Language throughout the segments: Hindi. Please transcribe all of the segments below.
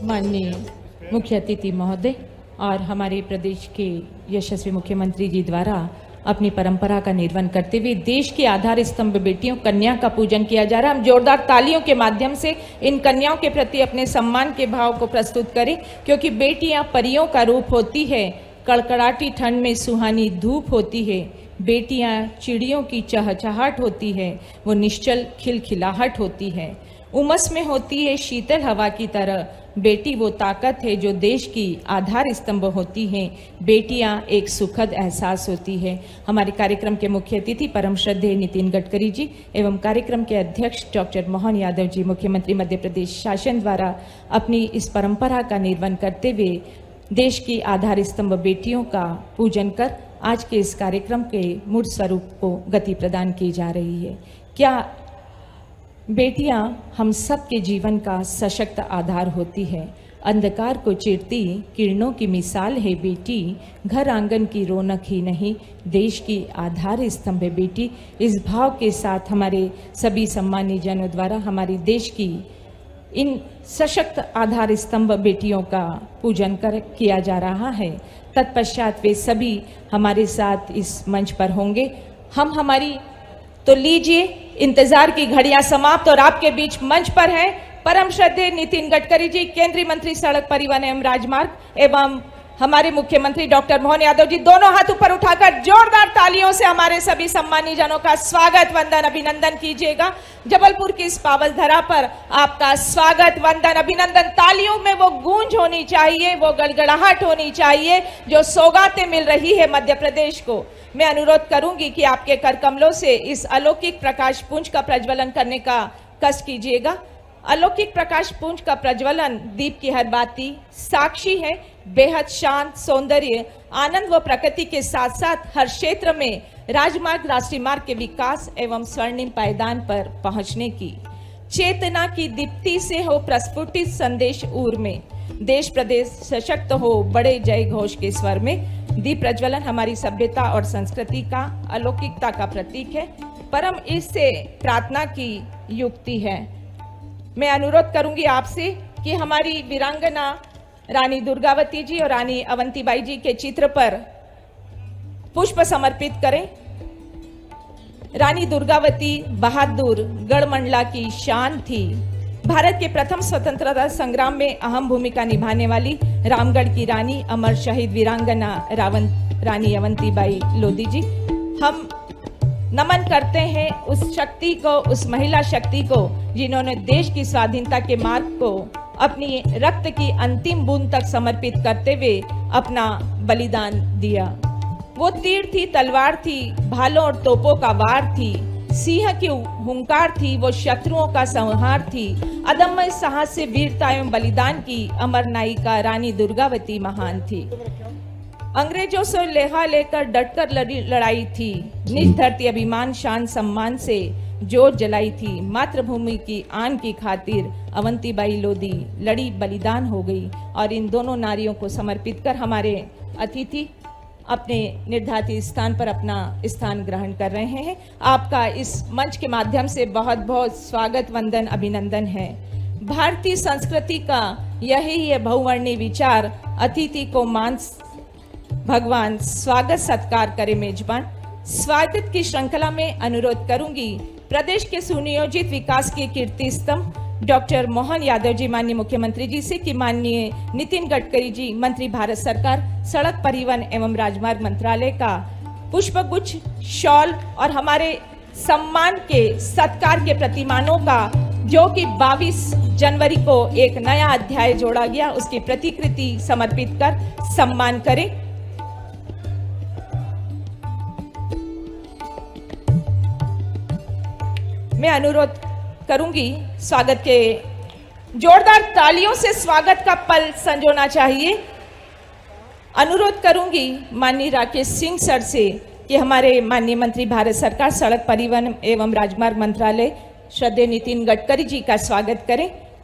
माननीय मुख्य अतिथि महोदय और हमारे प्रदेश के यशस्वी मुख्यमंत्री जी द्वारा अपनी परंपरा का निर्वहन करते हुए देश के आधार स्तंभ बेटियों कन्या का पूजन किया जा रहा है। हम जोरदार तालियों के माध्यम से इन कन्याओं के प्रति अपने सम्मान के भाव को प्रस्तुत करें, क्योंकि बेटियां परियों का रूप होती है, कड़कड़ाती ठंड में सुहानी धूप होती है। बेटियां चिड़ियों की चहचहाट होती है, वो निश्चल खिलखिलाहट होती है, उमस में होती है शीतल हवा की तरह। बेटी वो ताकत है जो देश की आधार स्तंभ होती है। बेटियां एक सुखद एहसास होती है। हमारे कार्यक्रम के मुख्य अतिथि परम श्रद्धेय नितिन गडकरी जी एवं कार्यक्रम के अध्यक्ष डॉक्टर मोहन यादव जी, मुख्यमंत्री मध्य प्रदेश शासन द्वारा अपनी इस परंपरा का निर्वहन करते हुए देश की आधार स्तंभ बेटियों का पूजन कर आज के इस कार्यक्रम के मूल स्वरूप को गति प्रदान की जा रही है। क्या बेटियां हम सब के जीवन का सशक्त आधार होती है। अंधकार को चिरती किरणों की मिसाल है बेटी, घर आंगन की रौनक ही नहीं देश की आधार स्तंभ है बेटी। इस भाव के साथ हमारे सभी सम्मानीय जनों द्वारा हमारे देश की इन सशक्त आधार स्तंभ बेटियों का पूजन किया जा रहा है। तत्पश्चात वे सभी हमारे साथ इस मंच पर होंगे। हमारी तो लीजिए, इंतजार की घड़ियां समाप्त और आपके बीच मंच पर हैं परम श्रद्धेय नितिन गडकरी जी, केंद्रीय मंत्री सड़क परिवहन एवं राजमार्ग एवं हमारे मुख्यमंत्री डॉक्टर मोहन यादव जी। दोनों हाथ ऊपर उठाकर जोरदार तालियों से हमारे सभी सम्मानीय जनों का स्वागत वंदन अभिनंदन कीजिएगा। जबलपुर की इस पावन धरा पर आपका स्वागत वंदन अभिनंदन। तालियों में वो गूंज होनी चाहिए, वो गड़गड़ाहट होनी चाहिए जो सौगातें मिल रही है मध्य प्रदेश को। मैं अनुरोध करूंगी कि आपके कर कमलों से इस अलौकिक प्रकाश पुंज का प्रज्वलन करने का कष्ट कीजिएगा। अलौकिक प्रकाश पुंज का प्रज्वलन दीप की हर बाती साक्षी है बेहद शांत सौंदर्य, आनंद व प्रकृति के साथ साथ हर क्षेत्र में राजमार्ग राष्ट्रीय मार्ग के विकास एवं स्वर्णिम पायदान पर पहुंचने की चेतना की दीप्ति से हो प्रस्फुटित संदेश उर में। देश प्रदेश सशक्त हो बड़े जय घोष के स्वर में। दीप प्रज्वलन हमारी सभ्यता और संस्कृति का अलौकिकता का प्रतीक है। परम इससे प्रार्थना की युक्ति है। मैं अनुरोध करूंगी आपसे कि हमारी वीरांगना रानी दुर्गावती जी और रानी अवंतीबाई जी के चित्र पर पुष्प समर्पित करें। रानी दुर्गावती बहादुर गढ़मंडला की शान थी। भारत के प्रथम स्वतंत्रता संग्राम में अहम भूमिका निभाने वाली रामगढ़ की रानी अमर शहीद वीरांगना रानी अवंतीबाई लोधी जी। हम नमन करते हैं उस शक्ति को, उस महिला शक्ति को जिन्होंने देश की स्वाधीनता के मार्ग को अपनी रक्त की अंतिम बूंद तक समर्पित करते हुए अपना बलिदान दिया। वो तीर थी, तलवार थी, भालों और तोपों का वार थी, सिंह की हुंकार थी, वो शत्रुओं का संहार थी। अदम्य साहस से वीरता एवं बलिदान की अमर नायिका रानी दुर्गावती महान थी। अंग्रेजों से लेहा लेकर डटकर लड़ाई थी। निज धरती अभिमान शान सम्मान से जोत जलाई थी। मातृभूमि की आन की खातिर अवंतीबाई लोधी लड़ी, बलिदान हो गई। और इन दोनों नारियों को समर्पित कर हमारे अतिथि अपने निर्धारित स्थान पर अपना स्थान ग्रहण कर रहे हैं। आपका इस मंच के माध्यम से बहुत बहुत स्वागत वंदन अभिनंदन है। भारतीय संस्कृति का यही है बहुवर्णीय विचार, अतिथि को मान भगवान, स्वागत सत्कार करे मेजबान। स्वागत की श्रृंखला में अनुरोध करूंगी प्रदेश के सुनियोजित विकास के कीर्ति स्तंभ डॉक्टर मोहन यादव जी, माननीय मुख्यमंत्री जी से कि माननीय नितिन गडकरी जी, मंत्री भारत सरकार सड़क परिवहन एवं राजमार्ग मंत्रालय का पुष्पगुच्छ, शॉल और हमारे सम्मान के सत्कार के प्रतिमानों का जो कि 22 जनवरी को एक नया अध्याय जोड़ा गया, उसकी प्रतिकृति समर्पित कर सम्मान करें। मैं अनुरोध करूंगी स्वागत के जोरदार तालियों से स्वागत का पल संजोना चाहिए। अनुरोध करूंगी माननीय राकेश सिंह सर से कि हमारे माननीय मंत्री भारत सरकार सड़क परिवहन एवं राजमार्ग मंत्रालय श्रद्धेय नितिन गडकरी जी का स्वागत करें।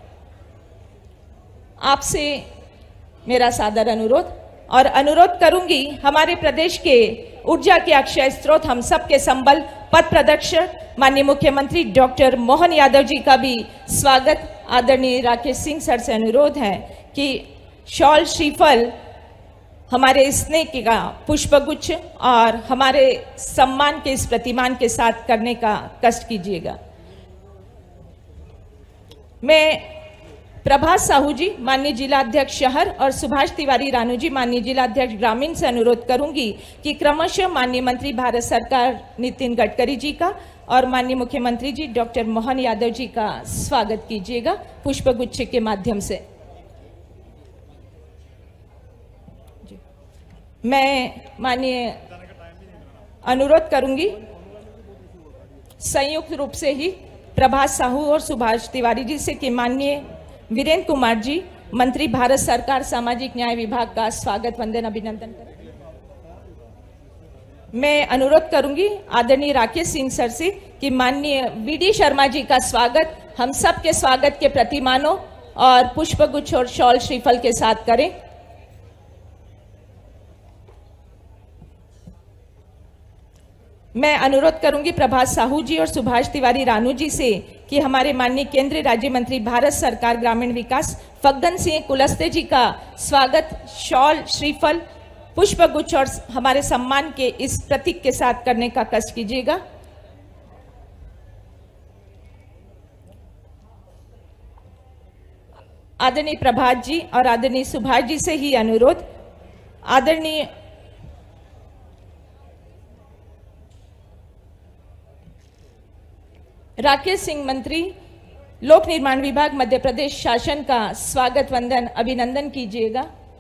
आपसे मेरा सादर अनुरोध और अनुरोध करूंगी हमारे प्रदेश के ऊर्जा के अक्षय स्रोत, हम सब के संबल, पथ प्रदर्शक माननीय मुख्यमंत्री डॉक्टर मोहन यादव जी का भी स्वागत आदरणीय राकेश सिंह सर से अनुरोध है कि शॉल श्रीफल हमारे स्नेह का पुष्पगुच्छ और हमारे सम्मान के इस प्रतिमान के साथ करने का कष्ट कीजिएगा। मैं प्रभास साहू जी माननीय जिला अध्यक्ष शहर और सुभाष तिवारी रानू जी माननीय जिला अध्यक्ष ग्रामीण से अनुरोध करूंगी कि क्रमशः माननीय मंत्री भारत सरकार नितिन गडकरी जी का और माननीय मुख्यमंत्री जी डॉक्टर मोहन यादव जी का स्वागत कीजिएगा पुष्पगुच्छ के माध्यम से। मैं माननीय अनुरोध करूंगी संयुक्त रूप से ही प्रभास साहू और सुभाष तिवारी जी से कि माननीय वीरेंद्र कुमार जी मंत्री भारत सरकार सामाजिक न्याय विभाग का स्वागत वंदन अभिनंदन करें। मैं अनुरोध करूंगी आदरणीय राकेश सिंह सर से कि माननीय वीडी शर्मा जी का स्वागत हम सब के स्वागत के प्रतिमानों और पुष्पगुच्छ और शॉल श्रीफल के साथ करें। मैं अनुरोध करूंगी प्रभास साहू जी और सुभाष तिवारी रानू जी से कि हमारे माननीय केंद्रीय राज्य मंत्री भारत सरकार ग्रामीण विकास फग्गन सिंह कुलस्ते जी का स्वागत शॉल श्रीफल पुष्पगुच्छ और हमारे सम्मान के इस प्रतीक के साथ करने का कष्ट कीजिएगा। आदरणीय प्रभात जी और आदरणीय सुभाष जी से ही अनुरोध आदरणीय राकेश सिंह मंत्री लोक निर्माण विभाग मध्य प्रदेश शासन का स्वागत वंदन अभिनंदन कीजिएगा।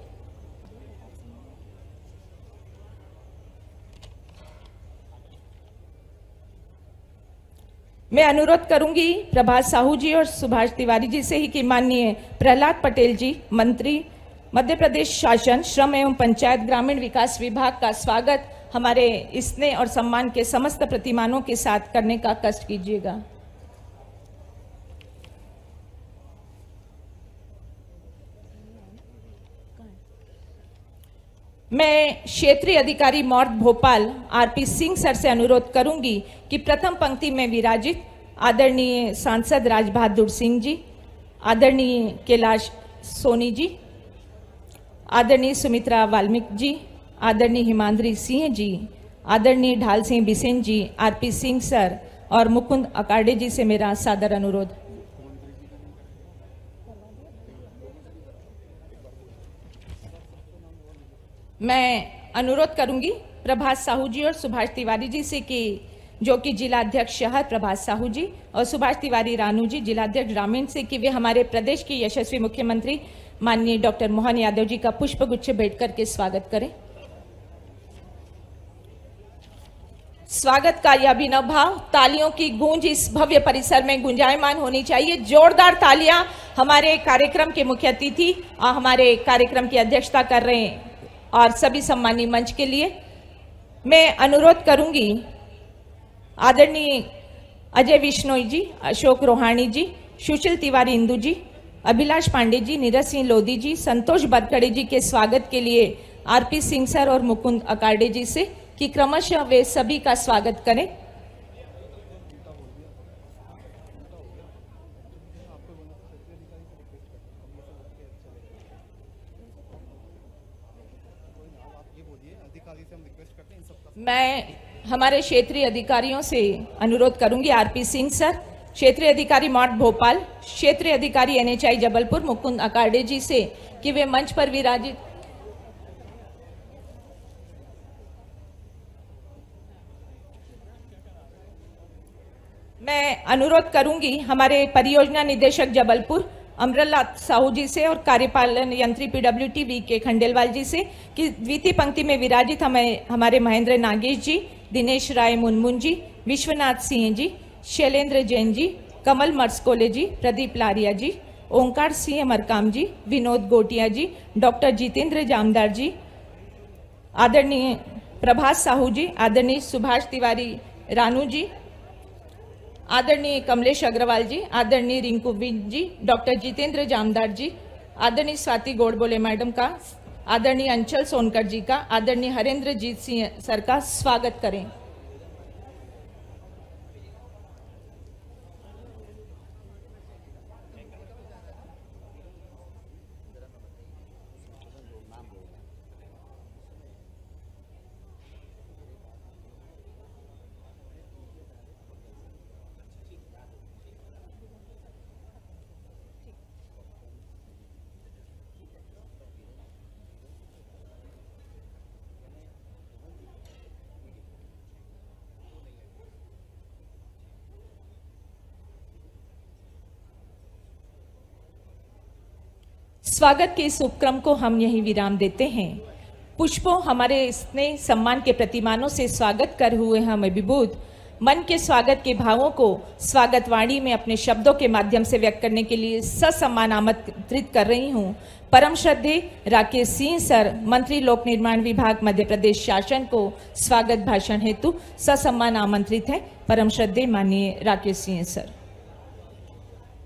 मैं अनुरोध करूंगी प्रभात साहू जी और सुभाष तिवारी जी से ही कि माननीय प्रहलाद पटेल जी मंत्री मध्य प्रदेश शासन श्रम एवं पंचायत ग्रामीण विकास विभाग का स्वागत हमारे स्नेह और सम्मान के समस्त प्रतिमानों के साथ करने का कष्ट कीजिएगा। मैं क्षेत्रीय अधिकारी MoRTH Bhopal RP Singh sir से अनुरोध करूंगी कि प्रथम पंक्ति में विराजित आदरणीय सांसद राज बहादुर सिंह जी, आदरणीय कैलाश सोनी जी, आदरणीय सुमित्रा वाल्मीकि जी, आदरणीय हिमांद्री सिंह जी, आदरणीय ढाल सिंह बिसेन जी, आरपी सिंह सर और मुकुंद अकार्डे जी से मेरा सादर अनुरोध। मैं अनुरोध करूंगी प्रभात साहू जी और सुभाष तिवारी जी से कि जो कि जिला अध्यक्ष शहर प्रभात साहू जी और सुभाष तिवारी रानू जी जिला अध्यक्ष ग्रामीण से कि वे हमारे प्रदेश के यशस्वी मुख्यमंत्री माननीय डॉक्टर मोहन यादव जी का पुष्पगुच्छ भेंट करके स्वागत करें। स्वागत का यह अभिनव भाव तालियों की गूंज इस भव्य परिसर में गुंजायमान होनी चाहिए। जोरदार तालियां हमारे कार्यक्रम के मुख्य अतिथि और हमारे कार्यक्रम की अध्यक्षता कर रहे हैं और सभी सम्मानीय मंच के लिए। मैं अनुरोध करूंगी आदरणीय अजय विश्नोई जी, अशोक रोहाणी जी, सुशील तिवारी इंदू जी, अभिलाष पांडे जी, नीरज सिंह लोधी जी, संतोष बरखड़े जी के स्वागत के लिए आरपी सिंह सर और मुकुंद अकार्डे जी से कि क्रमशः वे सभी का स्वागत करें। मैं हमारे क्षेत्रीय अधिकारियों से अनुरोध करूंगी आरपी सिंह सर, क्षेत्रीय अधिकारी मॉर्थ भोपाल, क्षेत्रीय अधिकारी एनएचआई जबलपुर मुकुंद अकार्डे जी से कि वे मंच पर विराजित मैं अनुरोध करूंगी हमारे परियोजना निदेशक जबलपुर अमरला साहू जी से और कार्यपालन यंत्री पीडब्ल्यूटी वी के खंडेलवाल जी से कि द्वितीय पंक्ति में विराजित हमारे महेंद्र नागेश जी, दिनेश राय मुनमुन जी, विश्वनाथ सिंह जी, शैलेंद्र जैन जी, कमल मर्सकोले जी, प्रदीप लारिया जी, ओंकार सिंह मरकाम जी, विनोद गोटिया जी, डॉक्टर जितेंद्र जामदार जी, आदरणीय प्रभात साहू जी, आदरणीय सुभाष तिवारी रानू जी, आदरणीय कमलेश अग्रवाल जी, आदरणीय रिंकू विज जी, डॉक्टर जितेंद्र जामदार जी, आदरणीय स्वाति गोडबोले मैडम का, आदरणीय अंचल सोनकर जी का, आदरणीय हरेंद्र जीत सिंह सर का स्वागत करें। स्वागत के इस उपक्रम को हम यही विराम देते हैं। पुष्पों हमारे स्नेह सम्मान के प्रतिमानों से स्वागत कर हुए हम अभिभूत मन के स्वागत के भावों को स्वागत वाणी में अपने शब्दों के माध्यम से व्यक्त करने के लिए ससम्मान आमंत्रित कर रही हूं। परम श्रद्धेय राकेश सिंह सर, मंत्री लोक निर्माण विभाग मध्य प्रदेश शासन को स्वागत भाषण हेतु ससम्मान आमंत्रित है। परम श्रद्धेय माननीय राकेश सिंह सर।